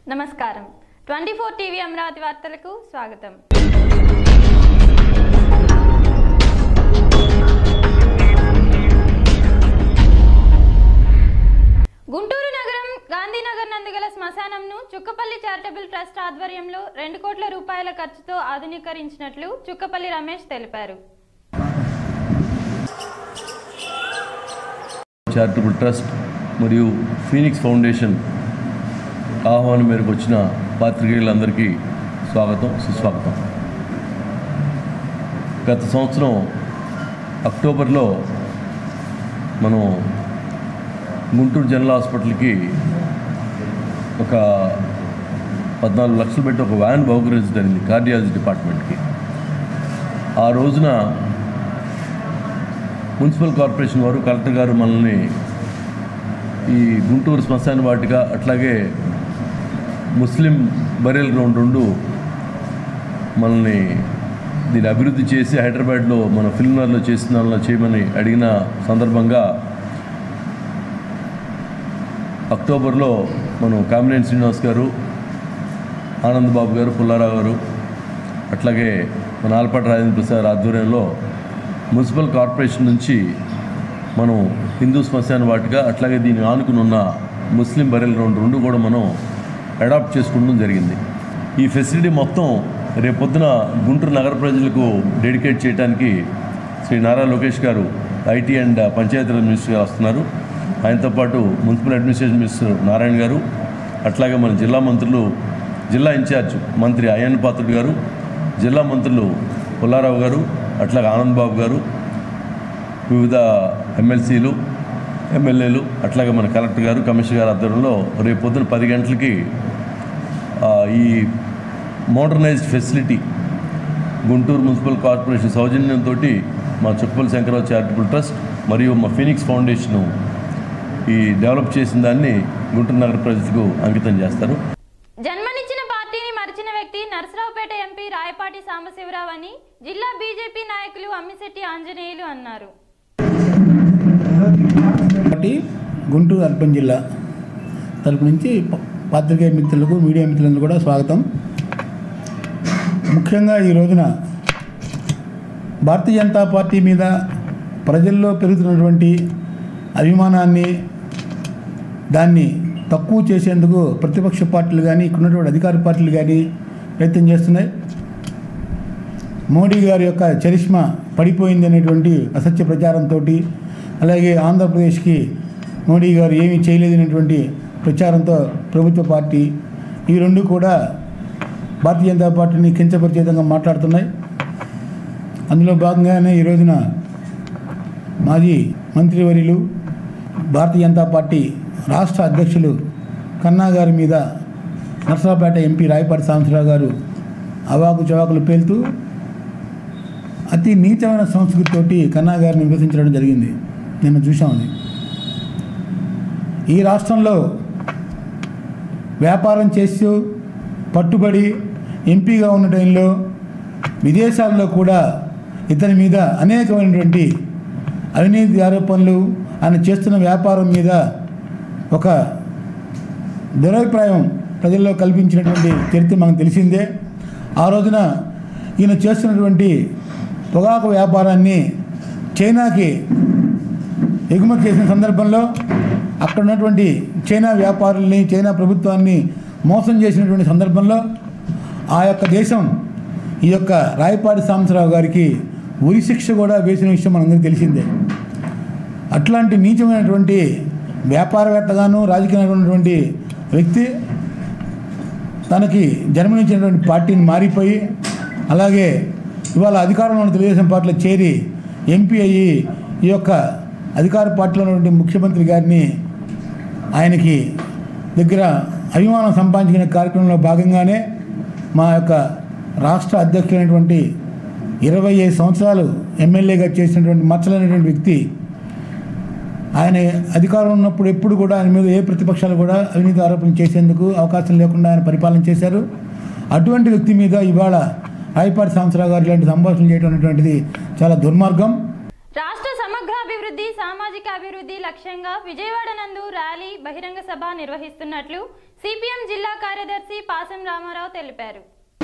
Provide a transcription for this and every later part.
నమస్కారం 24 టీవీ అమరావతి వార్తలకు స్వాగతం. గుంటూరు నగరం గాంధీనగర్ నందుగల శ్మశానంను చుక్కపల్లి చారిటబుల్ ట్రస్ట్ ఆధ్వర్యంలో 2 కోట్ల రూపాయల ఖర్చుతో ఆధునీకరించినట్లు చుక్కపల్లి రమేష్ తెలిపారు. చారిటబుల్ ట్రస్ట్ మరియు ఫీనిక్స్ ఫౌండేషన్ ఆహ్వానం మేరకు వచ్చిన పాత్రికేయులందరికీ స్వాగతం, సుస్వాగతం. గత సంవత్సరం అక్టోబర్లో మనం గుంటూరు జనరల్ హాస్పిటల్కి ఒక 14 లక్షలు పెట్టి ఒక వ్యాన్ బహుకరించడం జరిగింది కార్డియాలజీ డిపార్ట్మెంట్కి. ఆ రోజున మున్సిపల్ కార్పొరేషన్ వారు, కలెక్టర్ గారు మనల్ని ఈ గుంటూరు శ్మశాన వాటిక అట్లాగే ముస్లిం బరియల్ గ్రౌండ్ 2 మనల్ని దీన్ని అభివృద్ధి చేసి హైదరాబాద్లో మన ఫిల్మ్నగర్లో చేసిన దానిలో చేయమని అడిగిన సందర్భంగా అక్టోబర్లో మనం కామినేని శ్రీనివాస్ గారు, ఆనంద్ బాబు గారు, పుల్లారావు గారు అట్లాగే మన ఆలపాటి రాజేంద్ర ప్రసాద్ ఆధ్వర్యంలో మున్సిపల్ కార్పొరేషన్ నుంచి మనం హిందూ శ్మశాన వాటిక అట్లాగే దీన్ని ఆనుకుని ఉన్న ముస్లిం బరియల్ గ్రౌండ్ 2 కూడా మనం అడాప్ట్ చేసుకోవడం జరిగింది. ఈ ఫెసిలిటీ మొత్తం రేపొద్దున గుంటూరు నగర ప్రజలకు డెడికేట్ చేయడానికి శ్రీ నారా లోకేష్ గారు ఐటీ అండ్ పంచాయతీరాజ్ మినిస్టర్ గారు వస్తున్నారు. ఆయనతో పాటు మున్సిపల్ అడ్మినిస్ట్రేషన్ మినిస్టర్ నారాయణ గారు, అట్లాగే మన జిల్లా మంత్రులు, జిల్లా ఇన్ఛార్జ్ మంత్రి అయ్యన్న పాత్రుడు గారు, జిల్లా మంత్రులు పుల్లారావు గారు, అట్లాగే ఆనంద్ బాబు గారు, వివిధ ఎమ్మెల్సీలు, ఎమ్మెల్యేలు, అట్లాగే మన కలెక్టర్ గారు, కమిషనర్ గారు ఆధ్వర్యంలో రేపు పొద్దున 10 గంటలకి ఈ modernized facility Guntur municipal corporation సౌజన్యంతో మా చుక్కపల్లి శంకరరావు చారిటబుల్ ట్రస్ట్ మరియు మా ఫీనిక్స్ ఫౌండేషన్ ఈ డెవలప్ చేసిన దాన్ని గుంటూరు నగర ప్రజలకు అంకితం చేస్తారు. జన్మనిచ్చిన పార్టీని మరిచిన వ్యక్తి నరసరావుపేట ఎంపీ రాయపాటి సాంబశివరావు అని జిల్లా బీజేపీ నాయకులు అమ్మిశెట్టి ఆంజనేయులు అన్నారు. గుంటూరు అర్బన్ జిల్లా తరపు నుంచి పాత్రికేయ మిత్రులకు, మీడియా మిత్రులకు కూడా స్వాగతం. ముఖ్యంగా ఈ రోజున భారతీయ జనతా పార్టీ మీద ప్రజల్లో పెరుగుతున్నటువంటి అభిమానాన్ని, దాన్ని తక్కువ చేసేందుకు ప్రతిపక్ష పార్టీలు కానీ, ఇక్కడ ఉన్నటువంటి అధికార పార్టీలు కానీ ప్రయత్నం చేస్తున్నాయి. మోడీ గారి యొక్క చరిష్మా పడిపోయింది అనేటువంటి అసత్య ప్రచారంతో, అలాగే ఆంధ్రప్రదేశ్కి మోడీ గారు ఏమీ చేయలేదనేటువంటి ప్రచారంతో ప్రభుత్వ పార్టీ ఈ 2 కూడా భారతీయ జనతా పార్టీని కించపరిచే విధంగా మాట్లాడుతున్నాయి. అందులో భాగంగానే ఈ రోజున మాజీ మంత్రివర్యులు, భారతీయ జనతా పార్టీ రాష్ట్ర అధ్యక్షులు కన్నా గారి మీద నరసరావుపేట ఎంపీ రాయపాటి సాంబశివరావు గారు అవాకు చవాకులు పేలుతూ అతి నీచమైన సంస్కృతితోటి కన్నా గారిని విమర్శించడం జరిగింది. నిన్న చూసామని. ఈ రాష్ట్రంలో వ్యాపారం చేస్తూ పట్టుబడి ఎంపీగా ఉన్న టైంలో విదేశాల్లో కూడా ఇతని మీద అనేకమైనటువంటి అవినీతి ఆరోపణలు, ఆయన చేస్తున్న వ్యాపారం మీద ఒక దురభిప్రాయం ప్రజల్లో కల్పించినటువంటి చరిత్ర మనకు తెలిసిందే. ఆ రోజున ఈయన చేస్తున్నటువంటి పొగాకు వ్యాపారాన్ని చైనాకి ఎగుమతి చేసిన సందర్భంలో అక్కడ ఉన్నటువంటి చైనా వ్యాపారుల్ని, చైనా ప్రభుత్వాన్ని మోసం చేసినటువంటి సందర్భంలో ఆ యొక్క దేశం ఈ యొక్క రాయపాటి సాంబశివరావు గారికి ఉరి శిక్ష కూడా వేసిన విషయం మనందరికీ తెలిసిందే. అట్లాంటి నీచమైనటువంటి వ్యాపారవేత్తగాను, రాజకీయమైనటువంటి వ్యక్తి తనకి జన్మనిచ్చినటువంటి పార్టీని మారిపోయి, అలాగే ఇవాళ అధికారంలో ఉన్న తెలుగుదేశం పార్టీలో చేరి ఎంపీ అయ్యి ఈ యొక్క అధికార పార్టీలో ఉన్నటువంటి ముఖ్యమంత్రి గారిని ఆయనకి దగ్గర అభిమానం సంపాదించిన కార్యక్రమంలో భాగంగానే మా యొక్క రాష్ట్ర అధ్యక్షులైనటువంటి 25 సంవత్సరాలు ఎమ్మెల్యేగా చేసినటువంటి మచ్చలైనటువంటి వ్యక్తి, ఆయన అధికారంలో ఉన్నప్పుడు ఎప్పుడు కూడా ఆయన మీద ఏ ప్రతిపక్షాలు కూడా అవినీతి ఆరోపణలు చేసేందుకు అవకాశం లేకుండా ఆయన పరిపాలన చేశారు. అటువంటి వ్యక్తి మీద ఇవాళ రాయపాటి సాంబశివరావు గారు ఇలాంటి సంభాషణలు చేయడం అనేటువంటిది చాలా దుర్మార్గం. రాష్ట్ర సమగ్రాభివృద్ధి అభివృద్ధి సామాజిక అభివృద్ధి లక్ష్యంగా విజయవాడ నందు ర్యాలీ బహిరంగ సభ నిర్వహిస్తున్నట్లు సిపిఎం జిల్లా కార్యదర్శి పాసం రామారావు తెలిపారు.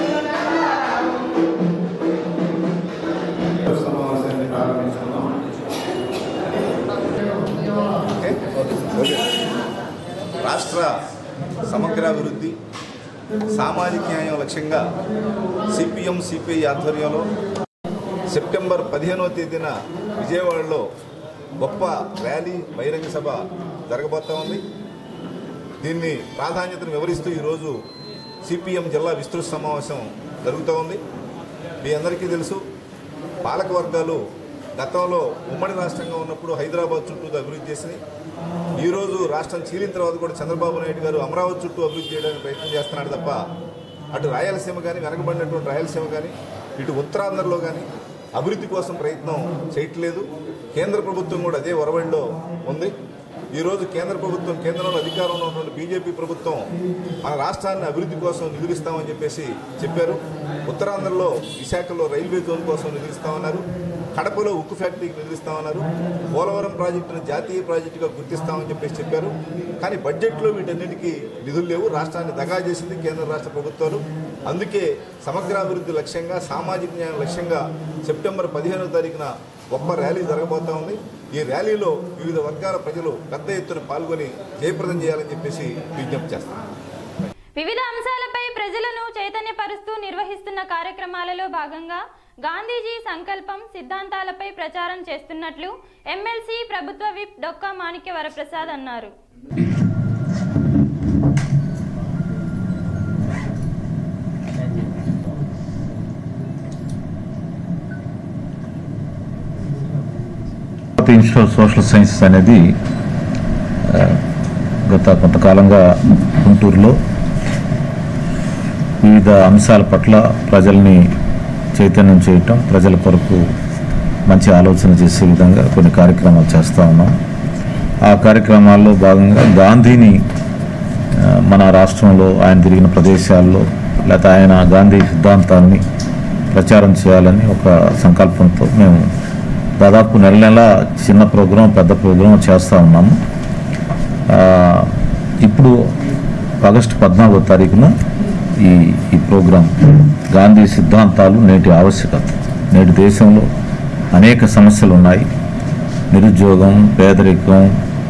రాష్ట్ర సమగ్రాభివృద్ధి సామాజిక న్యాయం లక్ష్యంగా సిపిఎం సిపిఐ ఆధ్వర్యంలో సెప్టెంబర్ 15వ తేదీన విజయవాడలో గొప్ప ర్యాలీ బహిరంగ సభ జరగబోతా ఉంది. దీన్ని ప్రాధాన్యతను వివరిస్తూ ఈరోజు సిపిఎం జిల్లా విస్తృత సమావేశం జరుగుతూ ఉంది. మీ అందరికీ తెలుసు, పాలకవర్గాలు గతంలో ఉమ్మడి రాష్ట్రంగా ఉన్నప్పుడు హైదరాబాద్ చుట్టూ అభివృద్ధి చేసినాయి. ఈరోజు రాష్ట్రం చీలిన తర్వాత కూడా చంద్రబాబు నాయుడు గారు అమరావతి చుట్టూ అభివృద్ధి చేయడానికి ప్రయత్నం చేస్తున్నాడు తప్ప అటు రాయలసీమ కానీ, వెనకబడినటువంటి రాయలసీమ కానీ, ఇటు ఉత్తరాంధ్రలో కానీ అభివృద్ధి కోసం ప్రయత్నం చేయట్లేదు. కేంద్ర ప్రభుత్వం కూడా అదే ఒరవడిలో ఉంది. ఈరోజు కేంద్ర ప్రభుత్వం, కేంద్రంలో అధికారంలో ఉన్నటువంటి బీజేపీ ప్రభుత్వం మన రాష్ట్రాన్ని అభివృద్ధి కోసం నిధులిస్తామని చెప్పేసి చెప్పారు. ఉత్తరాంధ్రలో విశాఖలో రైల్వే జోన్ కోసం నిధులిస్తామన్నారు. కడపలో ఉక్కు ఫ్యాక్టరీకి నిధులిస్తామన్నారు. పోలవరం ప్రాజెక్టును జాతీయ ప్రాజెక్టుగా గుర్తిస్తామని చెప్పేసి చెప్పారు. కానీ బడ్జెట్లో వీటన్నిటికీ నిధులు లేవు. రాష్ట్రాన్ని దగా చేసింది కేంద్ర రాష్ట్ర ప్రభుత్వాలు. అందుకే సమగ్రాభివృద్ధి లక్ష్యంగా, సామాజిక న్యాయం లక్ష్యంగా సెప్టెంబర్ 15వ తారీఖున గొప్ప ర్యాలీ జరగబోతా ఉంది. ఈ ర్యాలీలో వివిధ వర్గాల ప్రజలు పెద్ద ఎత్తున పాల్గొని జయప్రదం చేయాలని చెప్పేసి విజ్ఞప్తి చేస్తున్నారు. వివిధ అంశాలపై ప్రజలను చైతన్యపరుస్తూ నిర్వహిస్తున్న కార్యక్రమాలలో భాగంగా గాంధీజీ సంకల్పం సిద్ధాంతాలపై ప్రచారం చేస్తున్నట్లు ఎమ్మెల్సీ ప్రభుత్వ విప్ డొక్కా మాణిక్య వరప్రసాద్ అన్నారు. ఇన్స్టిట్యూట్ ఆఫ్ సోషల్ సైన్సెస్ అనేది గత కొంతకాలంగా గుంటూరులో వివిధ అంశాల పట్ల ప్రజల్ని చైతన్యం చేయటం, ప్రజల కొరకు మంచి ఆలోచన చేసే విధంగా కొన్ని కార్యక్రమాలు చేస్తూ ఉన్నాం. ఆ కార్యక్రమాల్లో భాగంగా గాంధీని మన రాష్ట్రంలో ఆయన తిరిగిన ప్రదేశాల్లో లేకపోతే ఆయన గాంధీ సిద్ధాంతాన్ని ప్రచారం చేయాలని ఒక సంకల్పంతో మేము దాదాపు నెల చిన్న ప్రోగ్రాం, పెద్ద ప్రోగ్రాం చేస్తూ ఉన్నాము. ఇప్పుడు ఆగస్టు 14వ తారీఖున ఈ ప్రోగ్రాం గాంధీ సిద్ధాంతాలు నేటి ఆవశ్యకత. నేటి దేశంలో అనేక సమస్యలు ఉన్నాయి. నిరుద్యోగం, పేదరికం,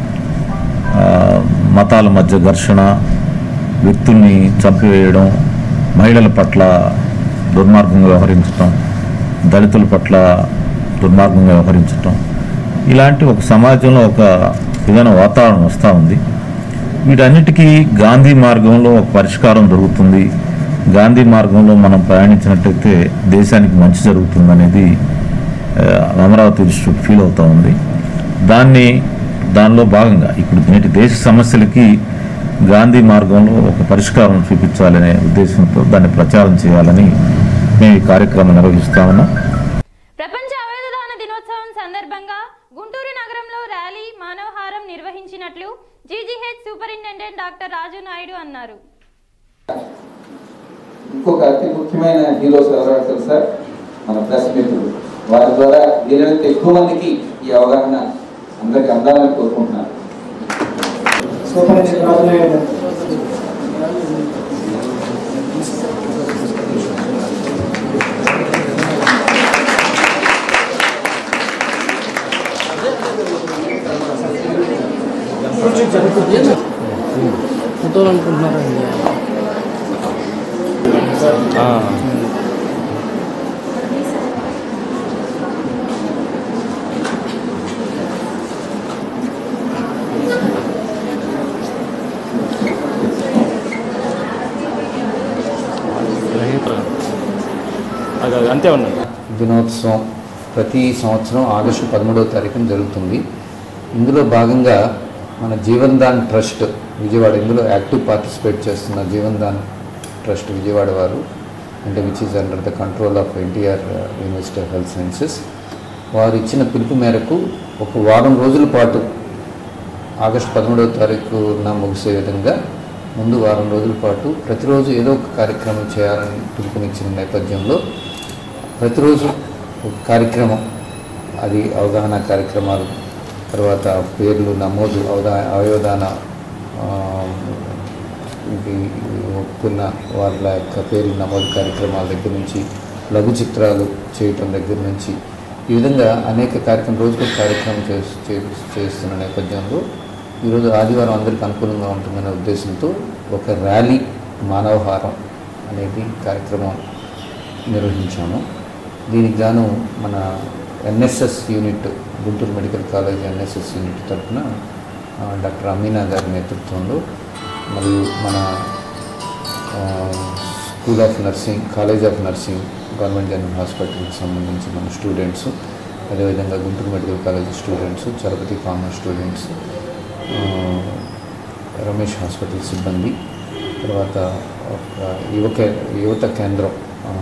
మతాల మధ్య ఘర్షణ, వ్యక్తుల్ని చంపివేయడం, మహిళల పట్ల దుర్మార్గంగా వ్యవహరించడం, దళితుల పట్ల దుర్మార్గంగా వ్యవహరించటం, ఇలాంటి ఒక సమాజంలో ఒక విధాన వాతావరణం వస్తూ ఉంది. వీటన్నిటికీ గాంధీ మార్గంలో ఒక పరిష్కారం దొరుకుతుంది, గాంధీ మార్గంలో మనం ప్రయాణించినట్టయితే దేశానికి మంచి జరుగుతుందనేది అమరావతి ఇన్స్టిట్యూట్ ఫీల్ అవుతూ ఉంది. దానిలో భాగంగా ఇప్పుడు నేటి దేశ సమస్యలకి గాంధీ మార్గంలో ఒక పరిష్కారం చూపించాలనే ఉద్దేశంతో దాన్ని ప్రచారం చేయాలని మేము ఈ కార్యక్రమం నిర్వహిస్తా ఉన్నాం. ప్రపంచ అవయవదాన దినోత్సవం సందర్భంగా గుంటూరు నగరంలో ర్యాలీ, మానవహారం నిర్వహించినట్లు GGH superintendent doctor Raju Naidu అన్నారు. ఇంకొక అతి ముఖ్యమైన హీరోస్ ఎవరో తెలుసా? మన ప్రెస్ మిత్రులు. వారి ద్వారా వీలైనంత ఎక్కువ మందికి ఈ అవగాహన అందరికి అందాలని కోరుకుంటున్నాను. సూపరింటెండెంట్ రాజు నాయుడు ఫోటోలు అనుకుంటున్నారండి. అంతే ఉన్నాయి. దినోత్సవం ప్రతి సంవత్సరం ఆగస్టు 13వ తారీఖున జరుగుతుంది. ఇందులో భాగంగా మన జీవన్ దాన్ ట్రస్ట్ విజయవాడ, ఇందులో యాక్టివ్ పార్టిసిపేట్ చేస్తున్న జీవన్ దాన్ ట్రస్ట్ విజయవాడ వారు, అంటే which is under the control of NTR university of health sciences, వారు ఇచ్చిన పిలుపు మేరకు ఒక వారం రోజుల పాటు ఆగస్టు 13వ తారీఖున ముగిసే విధంగా ముందు వారం రోజుల పాటు ప్రతిరోజు ఏదో ఒక కార్యక్రమం చేయాలని పిలుపునిచ్చిన నేపథ్యంలో ప్రతిరోజు ఒక కార్యక్రమం, అది అవగాహన కార్యక్రమాలు తర్వాత పేర్లు నమోదు అవయవదాన ఒప్పుకున్న వాళ్ళ యొక్క పేర్లు నమోదు కార్యక్రమాల దగ్గర నుంచి లఘు చిత్రాలు చేయటం దగ్గర నుంచి ఈ విధంగా అనేక కార్యక్రమం రోజుకొక కార్యక్రమం చేస్తున్న నేపథ్యంలో ఈరోజు ఆదివారం అందరికీ అనుకూలంగా ఉంటుందనే ఉద్దేశంతో ఒక ర్యాలీ మానవహారం అనేది కార్యక్రమం నిర్వహించాము. దీనికి గాను మన NSS unit Guntur medical college NSS unit తరఫున డాక్టర్ అమీనా గారి నేతృత్వంలో మరియు మన school of nursing college of nursing government general హాస్పిటల్కి సంబంధించి మన స్టూడెంట్స్, అదేవిధంగా Guntur medical college students, Chalapathi pharma students, Ramesh hospital సిబ్బంది, తర్వాత ఒక యువత కేంద్రం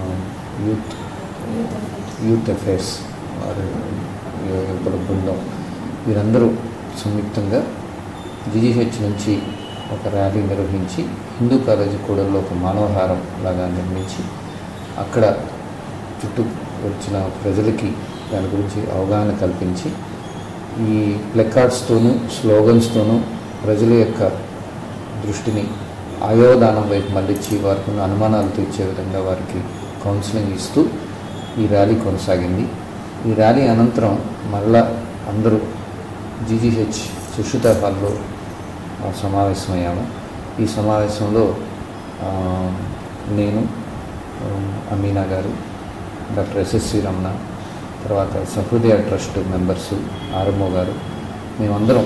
యూత్ అఫేర్స్ యువకుల బృందం వీరందరూ సంయుక్తంగా జీజీహెచ్ నుంచి ఒక ర్యాలీ నిర్వహించి హిందూ కాలేజీ కూడల్లో ఒక మానవహారం లాగా నిర్మించి అక్కడ చుట్టూ వచ్చిన ప్రజలకి దాని గురించి అవగాహన కల్పించి ఈ ప్లెకార్డ్స్తోనూ స్లోగన్స్తోనూ ప్రజల యొక్క దృష్టిని అవయవదానం వైపు మళ్ళించి వారికి ఉన్న అనుమానాలు తీర్చే విధంగా వారికి కౌన్సిలింగ్ ఇస్తూ ఈ ర్యాలీ కొనసాగింది. ఈ ర్యాలీ అనంతరం మరలా అందరూ జీజీహెచ్ సుశ్రుత హాల్లో సమావేశమయ్యాము. ఈ సమావేశంలో నేను, అమీనా గారు, డాక్టర్ ఎస్ఎస్సి రమణ, తర్వాత సహృదయ ట్రస్ట్ మెంబర్సు ఆర్ఎంఓ గారు, మేమందరం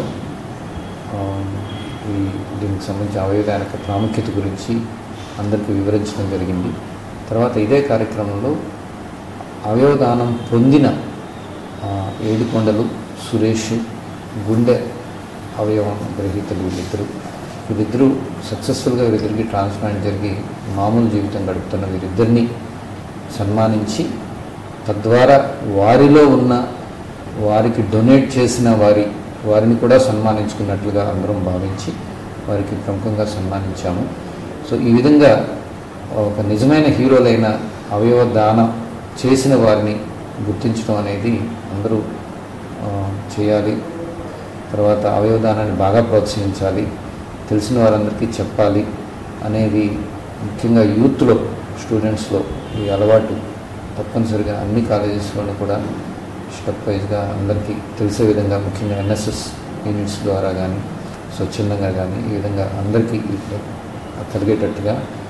దీనికి సంబంధించిన అవయవదాన ప్రాముఖ్యత గురించి అందరికీ వివరించడం జరిగింది. తర్వాత ఇదే కార్యక్రమంలో అవయవదానం పొందిన ఏడుకొండలు సురేష్, గుండె అవయవం గ్రహీతలు వీళ్ళిద్దరూ సక్సెస్ఫుల్గా వీరిద్దరికి ట్రాన్స్ప్లాంట్ జరిగి మామూలు జీవితం గడుపుతున్న వీరిద్దరిని సన్మానించి తద్వారా వారిలో ఉన్న వారికి డొనేట్ చేసిన వారిని కూడా సన్మానించుకున్నట్లుగా అందరం భావించి వారికి ప్రముఖంగా సన్మానించాము. సో ఈ విధంగా ఒక నిజమైన హీరోలైన అవయవ దానం చేసిన వారిని గుర్తించడం అనేది అందరూ చేయాలి. తర్వాత అవయవదానాన్ని బాగా ప్రోత్సహించాలి, తెలిసిన వారందరికీ చెప్పాలి అనేది ముఖ్యంగా యూత్లో, స్టూడెంట్స్లో ఈ అలవాటు తప్పనిసరిగా అన్ని కాలేజెస్లోనూ కూడా స్టెప్ వైజ్గా అందరికీ తెలిసే విధంగా ముఖ్యంగా ఎన్ఎస్ఎస్ యూనిట్స్ ద్వారా కానీ స్వచ్ఛందంగా కానీ ఈ విధంగా అందరికీ కలిగేటట్టుగా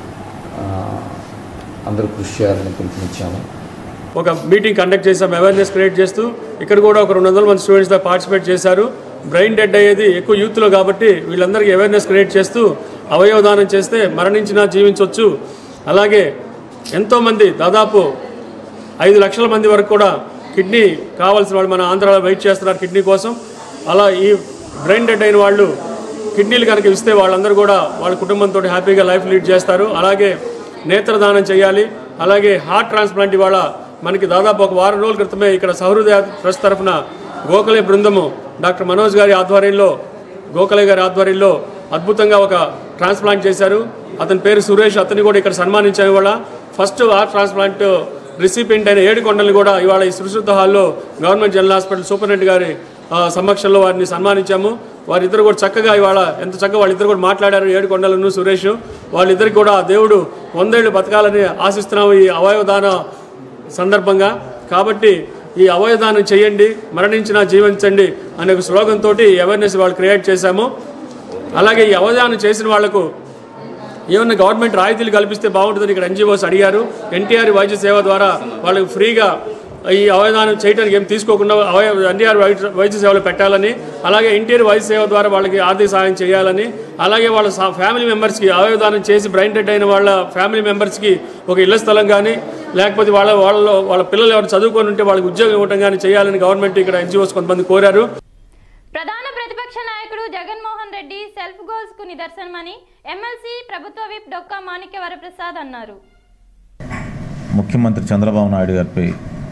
అందరూ కృషి చేయాలని పిలుపునిచ్చాము. ఒక మీటింగ్ కండక్ట్ చేసాం, అవేర్నెస్ క్రియేట్ చేస్తూ. ఇక్కడ కూడా ఒక 200 మంది స్టూడెంట్స్ పార్టిసిపేట్ చేశారు. బ్రెయిన్ డెడ్ అయ్యేది ఎక్కువ యూత్లో కాబట్టి వీళ్ళందరికీ అవేర్నెస్ క్రియేట్ చేస్తూ అవయవదానం చేస్తే మరణించినా జీవించవచ్చు. అలాగే ఎంతోమంది దాదాపు 5 లక్షల మంది వరకు కూడా కిడ్నీ కావాల్సిన వాళ్ళు మన ఆంధ్రాలో వెయిట్ చేస్తున్నారు కిడ్నీ కోసం. అలా ఈ బ్రెయిన్ డెడ్ అయిన వాళ్ళు కిడ్నీలు కనుక ఇస్తే వాళ్ళందరూ కూడా వాళ్ళ కుటుంబంతో హ్యాపీగా లైఫ్ లీడ్ చేస్తారు. అలాగే నేత్రదానం చేయాలి. అలాగే హార్ట్ ట్రాన్స్ప్లాంట్ ఇవాళ మనకి దాదాపు ఒక వారం రోజుల క్రితమే ఇక్కడ సహృదయ ట్రస్ట్ తరఫున గోఖలే బృందము డాక్టర్ మనోజ్ గారి ఆధ్వర్యంలో, గోఖలే గారి ఆధ్వర్యంలో అద్భుతంగా ఒక ట్రాన్స్ప్లాంట్ చేశారు. అతని పేరు సురేష్. అతన్ని కూడా ఇక్కడ సన్మానించాము. ఇవాళ ఫస్ట్ హార్ట్ ట్రాన్స్ప్లాంట్ రిసిపియంట్ అయిన ఏడుకొండలు కూడా ఇవాళ ఈ సుశ్రుత హాల్లో గవర్నమెంట్ జనరల్ హాస్పిటల్ సూపరింటెండెంట్ గారి సమక్షంలో వారిని సన్మానించాము. వారిద్దరు కూడా చక్కగా ఇవాళ ఎంత చక్కగా వాళ్ళిద్దరు కూడా మాట్లాడారు, ఏడుకొండలను సురేష్. వాళ్ళిద్దరికి కూడా దేవుడు 100 ఏళ్ళు బతకాలని ఆశిస్తున్నాము ఈ అవయవదాన సందర్భంగా. కాబట్టి ఈ అవయవదానం చేయండి, మరణించినా జీవించండి అనే ఒక స్లోగన్ తోటి అవేర్నెస్ వాళ్ళు క్రియేట్ చేశాము. అలాగే ఈ అవయవదానం చేసిన వాళ్లకు ఏమన్నా గవర్నమెంట్ రాయితీలు కల్పిస్తే బాగుంటుందని ఇక్కడ ఎన్జిఓస్ అడిగారు. ఎన్టీఆర్ వైద్య సేవ ద్వారా వాళ్ళకి ఫ్రీగా ఈ అవయవదానం చేయడానికి ఏం తీసుకోకుండా ఎన్టీఆర్ వైద్య సేవలు పెట్టాలని, అలాగే ఎన్టీఆర్ వైద్య సేవ ద్వారా వాళ్ళకి ఆర్థిక సహాయం చేయాలని, అలాగే వాళ్ళ ఫ్యామిలీ మెంబర్స్కి అవయవదానం చేసి బ్రెయిన్ డెడ్ అయిన వాళ్ళ ఫ్యామిలీ మెంబర్స్కి ఒక ఇళ్ల స్థలం కానీ, లేకపోతే వాళ్ళ పిల్లలు ఎవరు చదువుకొని ఉంటే వాళ్ళకి ఉద్యోగం ఇవ్వడం కానీ చేయాలని గవర్నమెంట్ ఇక్కడ ఎన్జిఓస్ కొంతమంది కోరారు. ప్రధాన ప్రతిపక్ష నాయకుడు జగన్మోహన్ రెడ్డి సెల్ఫ్ గోల్స్ కు నిదర్శనమని ఎమ్మెల్సీ ప్రభుత్వ విప్ డొక్కా మాణిక్య వరప్రసాద్ అన్నారు. ముఖ్యమంత్రి చంద్రబాబు నాయుడు గారిపై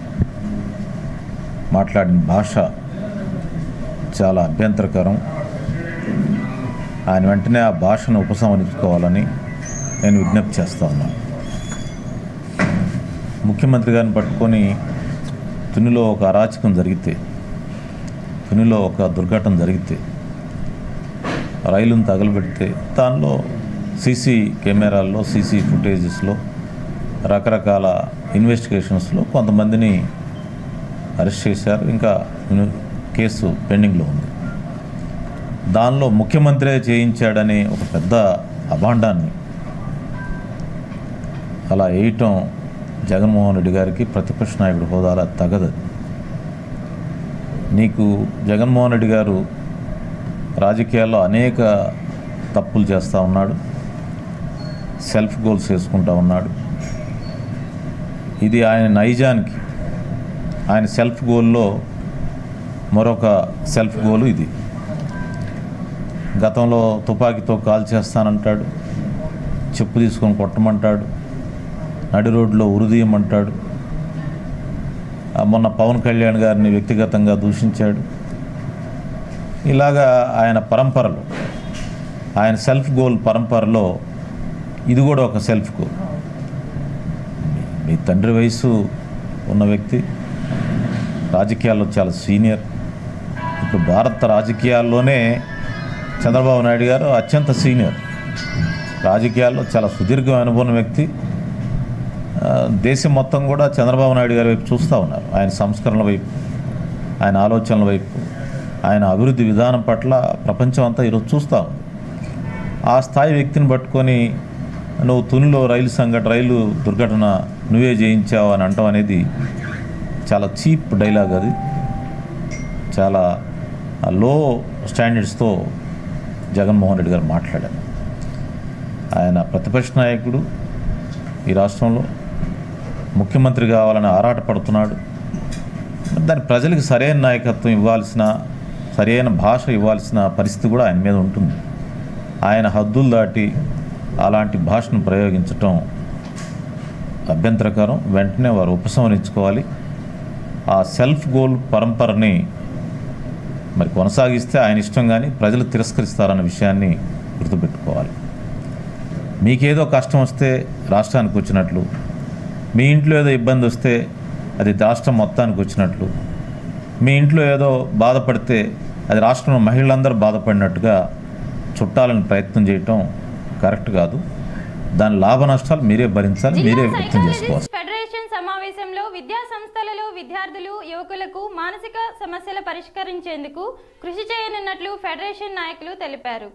మాట్లాడిన భాష చాలా అభ్యంతరకరం. ఆయన వెంటనే ఆ భాషను ఉపసంహరించుకోవాలని నేను విజ్ఞప్తి చేస్తూ ఉన్నాను. ముఖ్యమంత్రి గారిని పట్టుకొని తునిలో ఒక అరాచకం జరిగితే, తునిలో ఒక దుర్ఘటన జరిగితే, రైలును తగలబెడితే దానిలో సీసీ కెమెరాల్లో, సీసీ ఫుటేజెస్లో, రకరకాల ఇన్వెస్టిగేషన్స్లో కొంతమందిని అరెస్ట్ చేశారు. ఇంకా కేసు పెండింగ్లో ఉంది. దానిలో ముఖ్యమంత్రే చేయించాడని ఒక పెద్ద అభాండాన్ని అలా వేయటం జగన్మోహన్ రెడ్డి గారికి ప్రతిపక్ష నాయకుడి హోదాలో తగదు. నీకు జగన్మోహన్ రెడ్డి గారు రాజకీయాల్లో అనేక తప్పులు చేస్తూ ఉన్నాడు, సెల్ఫ్ గోల్స్ చేసుకుంటూ ఉన్నాడు. ఇది ఆయన నైజానికి, ఆయన సెల్ఫ్ గోల్లో మరొక సెల్ఫ్ గోలు ఇది. గతంలో తుపాకీతో కాల్ చేస్తానంటాడు, చెప్పు తీసుకొని కొట్టమంటాడు, నడి రోడ్లో ఉరిదీయమంటాడు. మొన్న పవన్ కళ్యాణ్ గారిని వ్యక్తిగతంగా దూషించాడు. ఇలాగా ఆయన పరంపరలో, ఆయన సెల్ఫ్ గోల్ పరంపరలో ఇది కూడా ఒక సెల్ఫ్ గోల్. మీ తండ్రి వయసు ఉన్న వ్యక్తి, రాజకీయాల్లో చాలా సీనియర్. ఇప్పుడు భారత రాజకీయాల్లోనే చంద్రబాబు నాయుడు గారు అత్యంత సీనియర్, రాజకీయాల్లో చాలా సుదీర్ఘ అనుభవం వ్యక్తి. దేశం మొత్తం కూడా చంద్రబాబు నాయుడు గారి వైపు చూస్తూ ఉన్నారు, ఆయన సంస్కరణల వైపు, ఆయన ఆలోచనల వైపు, ఆయన అభివృద్ధి విధానం పట్ల ప్రపంచం అంతా ఈరోజు చూస్తూ ఉంది. ఆ స్థాయి వ్యక్తిని పట్టుకొని నువ్వు తునిలో రైలు దుర్ఘటన నువ్వే చేయించావు అని అంటాం అనేది చాలా చీప్ డైలాగ్. అది చాలా లో స్టాండర్డ్స్తో జగన్మోహన్ రెడ్డి గారు మాట్లాడారు. ఆయన ప్రతిపక్ష నాయకుడు, ఈ రాష్ట్రంలో ముఖ్యమంత్రి కావాలని ఆరాటపడుతున్నాడు. దాని ప్రజలకు సరైన నాయకత్వం ఇవ్వాల్సిన, సరైన భాష ఇవ్వాల్సిన పరిస్థితి కూడా ఆయన మీద ఉంటుంది. ఆయన హద్దులు దాటి అలాంటి భాషను ప్రయోగించటం అభ్యంతరకరం. వెంటనే వారు ఉపసంహరించుకోవాలి. ఆ సెల్ఫ్ గోల్ పరంపరని మరి కొనసాగిస్తే ఆయన ఇష్టం, కానీ ప్రజలు తిరస్కరిస్తారన్న విషయాన్ని గుర్తుపెట్టుకోవాలి. మీకేదో కష్టం వస్తే రాష్ట్రానికి వచ్చినట్లు, మీ ఇంట్లో ఏదో ఇబ్బంది వస్తే అది రాష్ట్రం మొత్తానికి వచ్చినట్లు, మీ ఇంట్లో ఏదో బాధపడితే అది రాష్ట్రంలో మహిళలందరూ బాధపడినట్టుగా చుట్టాలని ప్రయత్నం చేయటం కరెక్ట్ కాదు. దాని లాభ నష్టాలు మీరే భరించాలి, మీరే వ్యక్తం చేసుకోవాలి. ఫెడరేషన్ సమావేశంలో విద్యా సంస్థలలో విద్యార్థులు, యువకులకు మానసిక సమస్యలు పరిష్కరించేందుకు కృషి చేయనున్నట్లు ఫెడరేషన్ నాయకులు తెలిపారు.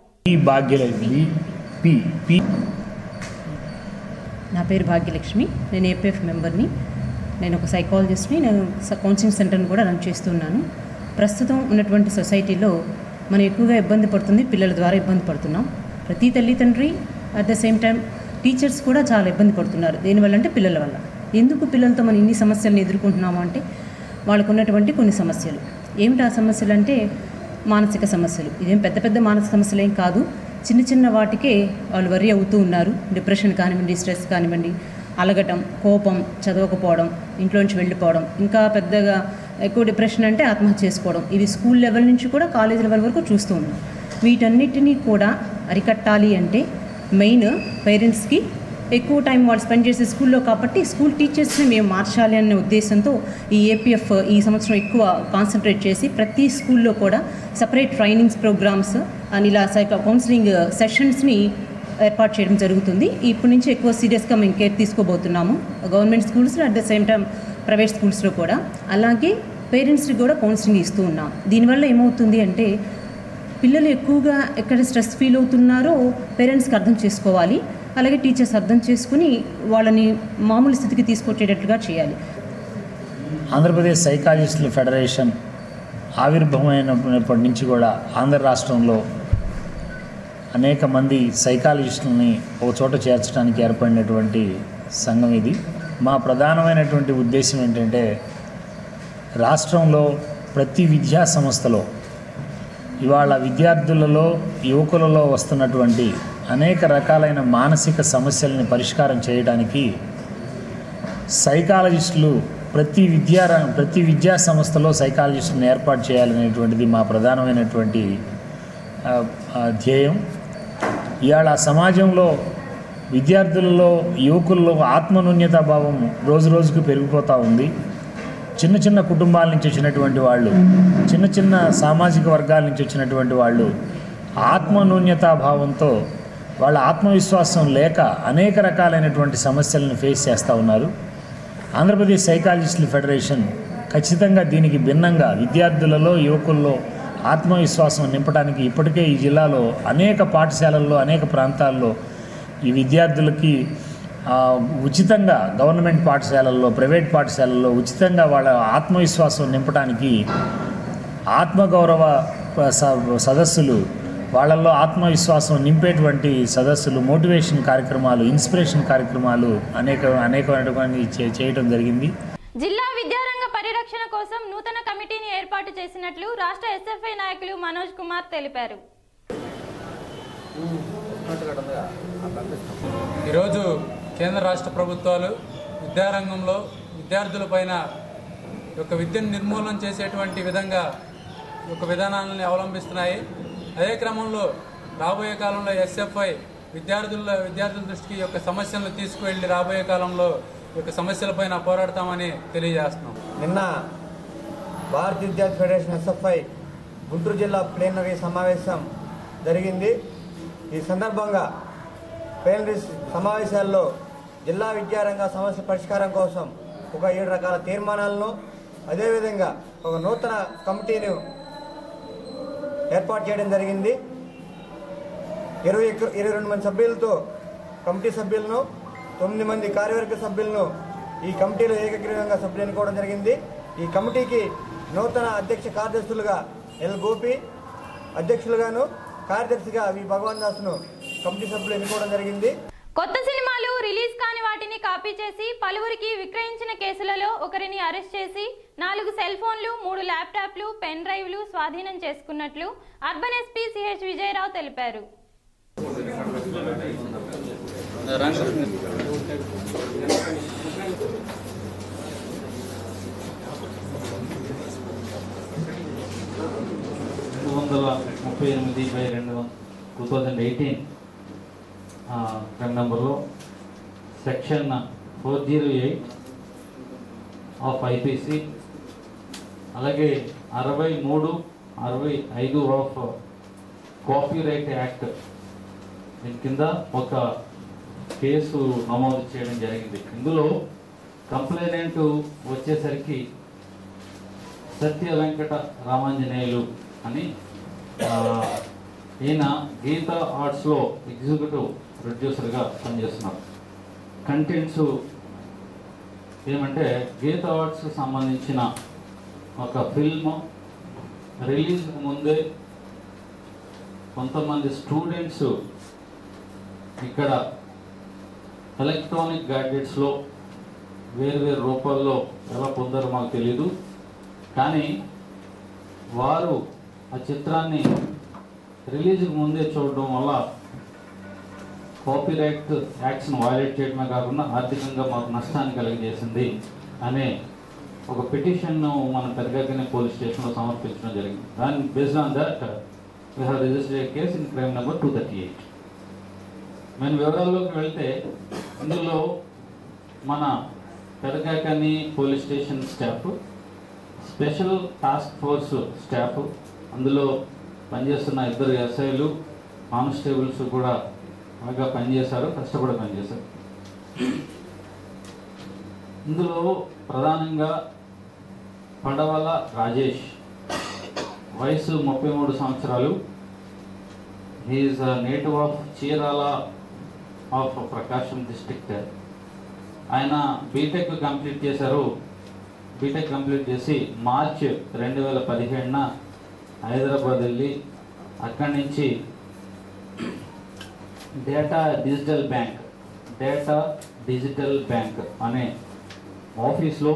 నా పేరు భాగ్యలక్ష్మి, నేను ఏపీఎఫ్ మెంబర్ని. నేను ఒక సైకాలజిస్ట్ని. నేను కౌన్సిలింగ్ సెంటర్ని కూడా రన్ చేస్తున్నాను. ప్రస్తుతం ఉన్నటువంటి సొసైటీలో మనం ఎక్కువగా ఇబ్బంది పడుతుంది, పిల్లల ద్వారా ఇబ్బంది పడుతున్నాం. ప్రతి తల్లిదండ్రి at the same time teachers కూడా చాలా ఇబ్బంది పడుతున్నారు. దేనివల్ల అంటే పిల్లల వల్ల. ఎందుకు పిల్లలతో మనం ఇన్ని సమస్యలను ఎదుర్కొంటున్నాము అంటే వాళ్ళకు ఉన్నటువంటి కొన్ని సమస్యలు. ఏమిటి ఆ సమస్యలు అంటే మానసిక సమస్యలు. ఇదేం పెద్ద పెద్ద మానసిక సమస్యలు ఏం కాదు, చిన్న చిన్న వాటికే వాళ్ళు వరి అవుతూ ఉన్నారు. డిప్రెషన్ కానివ్వండి, స్ట్రెస్ కానివ్వండి, అలగటం, కోపం, చదవకపోవడం, ఇంట్లోంచి వెళ్ళిపోవడం, ఇంకా పెద్దగా ఎక్కువ డిప్రెషన్ అంటే ఆత్మహత్య చేసుకోవడం. ఇవి స్కూల్ లెవెల్ నుంచి కూడా కాలేజ్ లెవెల్ వరకు చూస్తూ ఉన్నాం. వీటన్నిటినీ కూడా అరికట్టాలి అంటే మెయిన్ పేరెంట్స్కి ఎక్కువ టైం వాళ్ళు స్పెండ్ చేసే స్కూల్లో, కాబట్టి స్కూల్ టీచర్స్ని మేము మార్చాలి అనే ఉద్దేశంతో ఈ ఏపీఎఫ్ ఈ సంవత్సరం ఎక్కువ కాన్సన్ట్రేట్ చేసి ప్రతి స్కూల్లో కూడా సపరేట్ ట్రైనింగ్స్ ప్రోగ్రామ్స్ అని ఇలా కౌన్సిలింగ్ సెషన్స్ని ఏర్పాటు చేయడం జరుగుతుంది. ఇప్పటి నుంచి ఎక్కువ సీరియస్గా మేము కేర్ తీసుకోబోతున్నాము. గవర్నమెంట్ స్కూల్స్లో at the same time private స్కూల్స్లో కూడా. అలాగే పేరెంట్స్కి కూడా కౌన్సిలింగ్ ఇస్తూ ఉన్నాం. దీనివల్ల ఏమవుతుంది అంటే పిల్లలు ఎక్కువగా ఎక్కడ స్ట్రెస్ ఫీల్ అవుతున్నారో పేరెంట్స్కి అర్థం చేసుకోవాలి. అలాగే టీచర్స్ అర్థం చేసుకుని వాళ్ళని మామూలు స్థితికి తీసుకొచ్చేటట్లుగా చేయాలి. ఆంధ్రప్రదేశ్ సైకాలజిస్టుల ఫెడరేషన్ ఆవిర్భావమైనప్పటి నుంచి కూడా ఆంధ్ర రాష్ట్రంలో అనేక మంది సైకాలజిస్టులని ఒక చోట చేర్చడానికి ఏర్పడినటువంటి సంఘం ఇది. మా ప్రధానమైనటువంటి ఉద్దేశం ఏంటంటే రాష్ట్రంలో ప్రతి విద్యా సంస్థలో ఇవాళ విద్యార్థులలో, యువకులలో వస్తున్నటువంటి అనేక రకాలైన మానసిక సమస్యలని పరిష్కారం చేయడానికి సైకాలజిస్టులు ప్రతి విద్యా సంస్థలో సైకాలజిస్టులను ఏర్పాటు చేయాలనేటువంటిది మా ప్రధానమైనటువంటి ధ్యేయం. ఇవాళ సమాజంలో విద్యార్థులలో, యువకుల్లో ఆత్మన్యూన్యతాభావం రోజు రోజుకు పెరిగిపోతూ ఉంది. చిన్న చిన్న కుటుంబాల నుంచి వచ్చినటువంటి వాళ్ళు, చిన్న చిన్న సామాజిక వర్గాల నుంచి వచ్చినటువంటి వాళ్ళు ఆత్మన్యూన్యతాభావంతో వాళ్ళ ఆత్మవిశ్వాసం లేక అనేక రకాలైనటువంటి సమస్యలను ఫేస్ చేస్తూ ఉన్నారు. ఆంధ్రప్రదేశ్ సైకాలజిస్టుల ఫెడరేషన్ ఖచ్చితంగా దీనికి భిన్నంగా విద్యార్థులలో, యువకుల్లో ఆత్మవిశ్వాసం నింపడానికి ఇప్పటికే ఈ జిల్లాలో అనేక పాఠశాలల్లో, అనేక ప్రాంతాల్లో ఈ విద్యార్థులకి ఉచితంగా గవర్నమెంట్ పాఠశాలల్లో, ప్రైవేట్ పాఠశాలల్లో ఉచితంగా వాళ్ళ ఆత్మవిశ్వాసం నింపడానికి ఆత్మగౌరవ సదస్సులు, వాళ్ళల్లో ఆత్మవిశ్వాసం నింపేటువంటి సదస్సులు, మోటివేషన్ కార్యక్రమాలు, ఇన్స్పిరేషన్ కార్యక్రమాలు అనేకమైనటువంటి చేయడం జరిగింది. జిల్లా విద్యారంగ పరిరక్షణ కోసం నూతన కమిటీని ఏర్పాటు చేసినట్లు రాష్ట్ర ఎస్ఎఫ్ఐ నాయకులు మనోజ్ కుమార్ తెలిపారు. ఈరోజు కేంద్ర రాష్ట్ర ప్రభుత్వాలు విద్యారంగంలో విద్యార్థులపైన యొక్క విద్యను నిర్మూలన చేసేటువంటి విధంగా ఒక విధానాలను అవలంబిస్తున్నాయి. అదే క్రమంలో రాబోయే కాలంలో ఎస్ఎఫ్ఐ విద్యార్థుల దృష్టికి యొక్క సమస్యలను తీసుకువెళ్ళి రాబోయే కాలంలో యొక్క సమస్యలపైన పోరాడతామని తెలియజేస్తున్నాం. నిన్న భారతీయ విద్యార్థి ఫెడరేషన్ ఎస్ఎఫ్ఐ గుంటూరు జిల్లా ప్లీనరీ సమావేశం జరిగింది. ఈ సందర్భంగా ప్లీనరీ సమావేశాల్లో జిల్లా విద్యారంగ సమస్య పరిష్కారం కోసం ఒక 7 రకాల తీర్మానాలను, అదేవిధంగా ఒక నూతన కమిటీని ఏర్పాటు చేయడం జరిగింది. 22 మంది సభ్యులతో కమిటీ సభ్యులను, 9 మంది కార్యవర్గ సభ్యులను ఈ కమిటీలో ఏకగ్రీవంగా సభ్యులు ఎన్నుకోవడం జరిగింది. ఈ కమిటీకి నూతన అధ్యక్ష కార్యదర్శులుగా ఎల్ గోపి, అధ్యక్షులుగాను కార్యదర్శిగా వి భగవాన్ దాస్ను కమిటీ సభ్యులు ఎన్నుకోవడం జరిగింది. కొత్త సినిమాలు రిలీజ్ కాని వాటిని కాపీ చేసి పలువురికి విక్రయించిన కేసులలో ఒకరిని అరెస్ట్ చేసి 4 సెల్ ఫోన్లు, 3 ల్యాప్టాప్లు, పెన్ డ్రైవ్లు స్వాధీనం చేసుకున్నట్లు అర్బన్ ఎస్పీ సిహెచ్ విజయరావు తెలిపారు. క్రైమ్ నెంబర్లో సెక్షన్ 408 ఆఫ్ ఐపీసీ, అలాగే 63, 65 ఆఫ్ కాపీరైట్ యాక్ట్ దీని కింద ఒక కేసు నమోదు చేయడం జరిగింది. ఇందులో కంప్లైనెంట్ వచ్చేసరికి సత్య వెంకట రామాంజనేయులు అని, ఈయన గీతా ఆర్ట్స్లో ఎగ్జిక్యూటివ్ ప్రొడ్యూసర్గా పనిచేస్తున్నారు. కంటెంట్స్ ఏమంటే గీతా ఆర్ట్స్కి సంబంధించిన ఒక ఫిల్మ్ రిలీజ్కి ముందే కొంతమంది స్టూడెంట్స్ ఇక్కడ ఎలక్ట్రానిక్ గ్యాడ్జెట్స్లో వేరు రూపాల్లో ఎలా పొందారో మాకు తెలీదు, కానీ వారు ఆ చిత్రాన్ని రిలీజ్కి ముందే చూడడం వల్ల కాపీరైట్ యాక్ట్స్ను వైలేట్ చేయడమే కాకుండా ఆర్థికంగా మాకు నష్టాన్ని కలిగజేసింది అనే ఒక పిటిషన్ను మనం పెరగకనే పోలీస్ స్టేషన్లో సమర్పించడం జరిగింది. దాని based on that we have registered a case in crime number 238. మేము వివరాల్లోకి వెళ్తే ఇందులో మన Pedakakani police station staff, special task force staff, అందులో పనిచేస్తున్న 2 ఎస్ఐలు, కానిస్టేబుల్స్ కూడా బాగా పనిచేశారు, కష్టపడి పనిచేశారు. ఇందులో ప్రధానంగా పడవల రాజేష్, వయసు 33 సంవత్సరాలు, he's native of Chirala of Prakasam district. ఆయన బీటెక్ కంప్లీట్ చేశారు. బీటెక్ కంప్లీట్ చేసి మార్చ్ 2017న హైదరాబాద్ వెళ్ళి అక్కడి నుంచి డేటా డిజిటల్ బ్యాంక్ అనే ఆఫీస్లో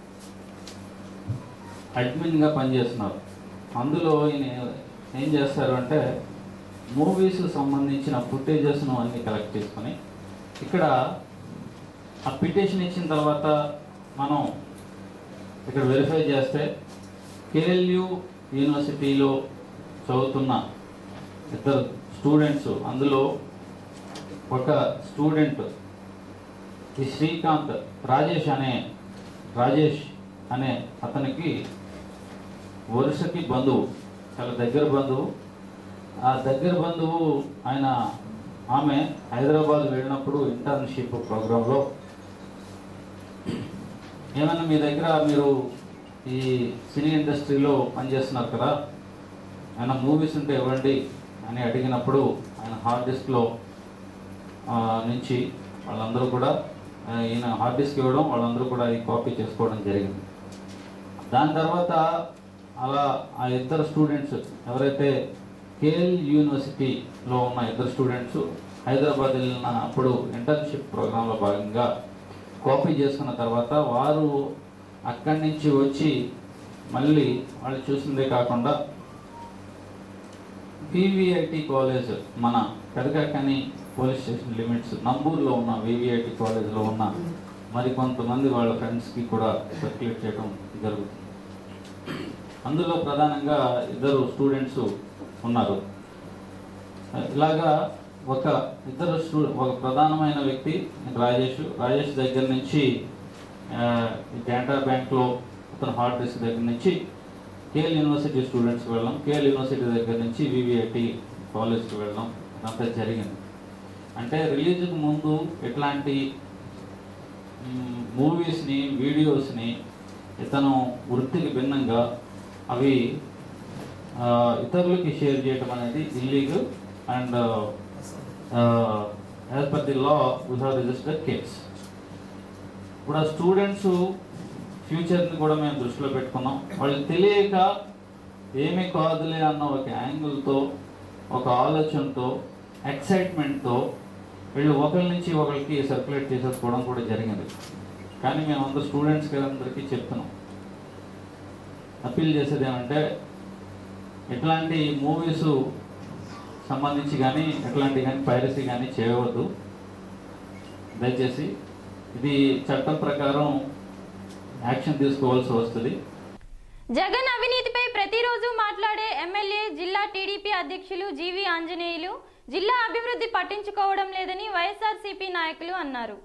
అడ్మిన్గా పనిచేస్తున్నారు. అందులో ఈయన ఏం చేస్తారు అంటే మూవీస్కి సంబంధించిన ఫుటేజెస్ను అన్నీ కలెక్ట్ చేసుకొని ఇక్కడ ఆ పిటిషన్ ఇచ్చిన తర్వాత మనం ఇక్కడ వెరిఫై చేస్తే కేఎల్యు యూనివర్సిటీలో చదువుతున్న 2 స్టూడెంట్స్, అందులో ఒక స్టూడెంట్ ఈ శ్రీకాంత్ రాజేష్ అనే అతనికి వరుసకి బంధువు, చాలా దగ్గర బంధువు. ఆ దగ్గర బంధువు ఆమె హైదరాబాద్ వెళ్ళినప్పుడు ఇంటర్న్షిప్ ప్రోగ్రాంలో ఏమన్నా మీ దగ్గర మీరు ఈ సినీ ఇండస్ట్రీలో పనిచేస్తున్నారు కదా, ఆయన మూవీస్ ఉంటే ఇవ్వండి అని అడిగినప్పుడు ఆయన హార్డ్ డిస్క్లో నుంచి వాళ్ళందరూ కూడా ఈయన హార్డ్ డిస్క్ ఇవ్వడం, వాళ్ళందరూ కూడా ఈ కాపీ చేసుకోవడం జరిగింది. దాని తర్వాత అలా ఆ ఇద్దరు స్టూడెంట్స్ ఎవరైతే కేఎల్ యూనివర్సిటీలో ఉన్న ఇద్దరు స్టూడెంట్స్ హైదరాబాద్ వెళ్ళిన అప్పుడు ఇంటర్న్షిప్ ప్రోగ్రాంలో భాగంగా కాపీ చేసుకున్న తర్వాత వారు అక్కడి నుంచి వచ్చి మళ్ళీ వాళ్ళు చూసిందే కాకుండా వివిఐటి కాలేజ్ మన పెదకాకని పోలీస్ స్టేషన్ లిమిట్స్ నంబూరులో ఉన్న వివిఐటి కాలేజ్లో ఉన్న మరికొంతమంది వాళ్ళ ఫ్రెండ్స్కి కూడా సర్క్యులేట్ చేయడం జరుగుతుంది. అందులో ప్రధానంగా ఇద్దరు స్టూడెంట్స్ ఉన్నారు. ఇలాగా ఒక ప్రధానమైన వ్యక్తి రాజేష్ దగ్గర నుంచి కెనరా బ్యాంక్లో అతను హార్డ్ డిస్క్ దగ్గర నుంచి కేఎల్ యూనివర్సిటీ స్టూడెంట్స్కి వెళ్ళడం, కేఎల్ యూనివర్సిటీ దగ్గర నుంచి వివిఐటి కాలేజ్కి వెళ్ళడం ఇదంతా జరిగింది. అంటే రిలీజ్కి ముందు ఎట్లాంటి మూవీస్ని వీడియోస్ని ఇతను వృత్తికి భిన్నంగా అవి ఇతరులకి షేర్ చేయడం అనేది illegal and as per the law we have registered case. ఇప్పుడు ఆ స్టూడెంట్స్ ఫ్యూచర్ని కూడా మేము దృష్టిలో పెట్టుకున్నాం. వాళ్ళు తెలియక ఏమీ కాదులే అన్న ఒక యాంగిల్తో, ఒక ఆలోచనతో, ఎక్సైట్మెంట్తో వీళ్ళు ఒకరి నుంచి ఒకరికి సర్క్యులేట్ చేసేసుకోవడం కూడా జరిగింది. కానీ మేము అందరూ స్టూడెంట్స్కి అందరికీ చెప్తున్నాం, అప్పీల్ చేసేది ఏమంటే ఎట్లాంటి మూవీస్ సంబంధించి కానీ ఎట్లాంటి కానీ పైరసీ కానీ చేయవద్దు. దయచేసి ఇది చట్టం ప్రకారం యాక్షన్ తీసుకోవాల్సి వస్తుంది. జగన్ అవినీతిపై ప్రతిరోజు మాట్లాడే ఎమ్మెల్యే జిల్లా టీడీపీ అధ్యక్షులు జీవి ఆంజనేయులు జిల్లా అభివృద్ధి పట్టించుకోవడం లేదని వైఎస్ఆర్సీపీ నాయకులు అన్నారు.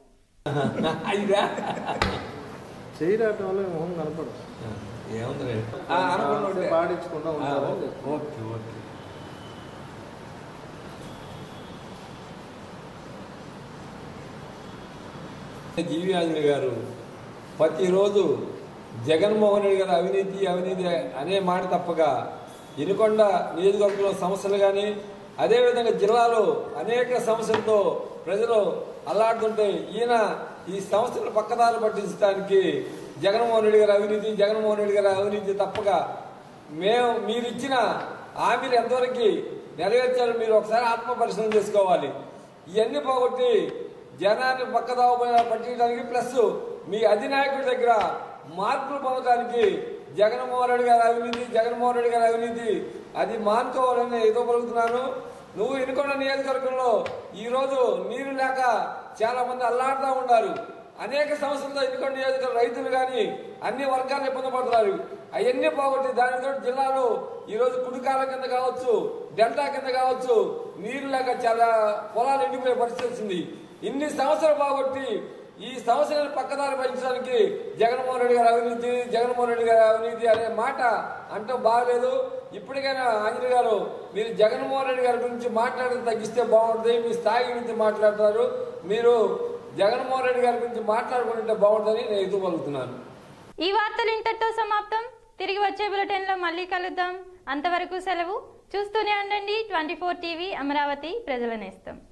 జీవి ఆంజనేయ గారు ప్రతిరోజు జగన్మోహన్ రెడ్డి గారు అవినీతి అనే మాట తప్పగా వినుకొండ నియోజకవర్గంలో సమస్యలు కానీ అదేవిధంగా జిల్లాలో అనేక సమస్యలతో ప్రజలు అల్లాడుతుంటే ఈయన ఈ సమస్యలు పక్కదారి పట్టించడానికి జగన్మోహన్ రెడ్డి గారి అవినీతి తప్పగా మీరిచ్చిన హామీలు ఎంతవరకు నెరవేర్చారు మీరు ఒకసారి ఆత్మ పరిశీలన చేసుకోవాలి. ఇవన్నీ పోగొట్టి జనాన్ని పక్కదావ పట్టించడానికి ప్లస్ మీ అధినాయకుడి దగ్గర మార్పులు పొందడానికి జగన్మోహన్ రెడ్డి గారి అవినీతి అది మానుకోవాలని ఏదో పలుకుతున్నాను. నువ్వు వినుకొండ నియోజకవర్గంలో ఈరోజు నీరు లేక చాలా మంది అల్లాడుతూ ఉన్నారు. అనేక సమస్యలతో వినుకొండ నియోజకవర్గ రైతులు కానీ అన్ని వర్గాలు ఇబ్బంది పడుతున్నారు. అవన్నీ పోగొట్టి దానితో జిల్లాలో ఈరోజు కుడికాల కింద కావచ్చు, డెల్టా కింద కావచ్చు, నీరు లేక చాలా పొలాలు ఎండిపోయే పరిస్థితి వచ్చింది. ఇన్ని సమస్యలు పోగొట్టి ఈ సమస్యలను పక్కదారి పట్టించడానికి జగన్మోహన్ రెడ్డి గారి అవినీతి అనే మాట అంటూ బాగలేదు. ఇప్పటికైనా ఆంజనేయ గారు మీరు జగన్మోహన్ రెడ్డి గారి గురించి మాట్లాడడం తగ్గిస్తే బాగుంటుంది. మీ స్థాయి గురించి మాట్లాడతారు, మీరు జగన్మోహన్ రెడ్డి గారి గురించి మాట్లాడుకుంటే బాగుంటుందని నేను ఎదుగుతున్నాను. ఈ వార్తలు ఇంతటితో సమాప్తం. తిరిగి వచ్చే బులెటిన్లో మళ్ళీ కలుద్దాం. అంతవరకు సెలవు. చూస్తూనే ఉండండి 24 టీవీ, అమరావతి ప్రజల నేస్తం.